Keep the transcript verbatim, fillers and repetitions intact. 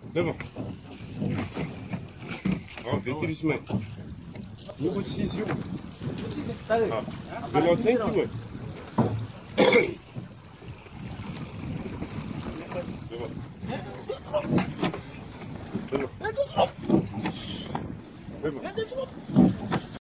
Devant. Oh, fais tristement. Nous vous décision. Ah, devant cinq kilos. Devant. Devant. Devant.